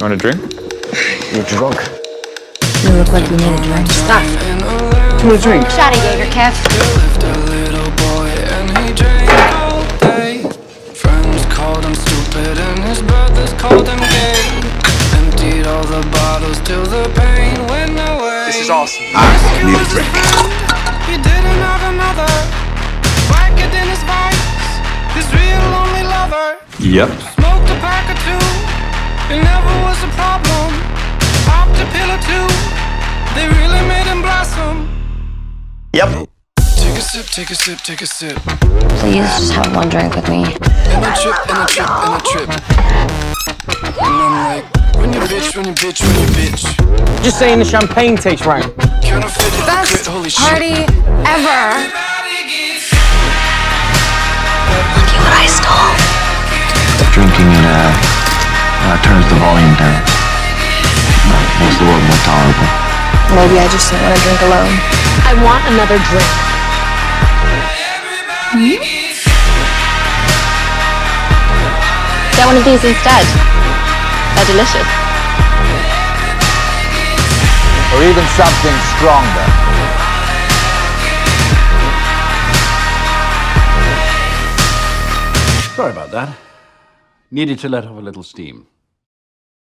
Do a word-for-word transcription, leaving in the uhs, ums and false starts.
Want a drink? You're drunk. You look like you need a drink. Stop. Give me a drink. Shot of Jaeger, Kev. Friends called him stupid and his brothers called him gay. Emptied all the bottles till the pain went away. This is awesome. I need a drink. He didn't have another. Wicked in his vice. His real lonely lover. Yep. Smoked a pack or two. It never was a problem. Popped a pill or two. They really made him blossom. Yep. Take a sip, take a sip, take a sip. Please just have one drink with me. And a trip, and a trip, and a trip. And I'm like, when you bitch, when you bitch, when you bitch. Just saying the champagne tastes right. Counterfeit, Best hypocrite, holy shit. party ever. Look at what I stole. Drinking it uh, uh, turns the volume down. Uh, makes the world more tolerable. Maybe I just didn't want to drink alone. I want another drink. Hmm? Get one of these instead. They're delicious. Or even something stronger. Sorry about that. Needed to let off a little steam.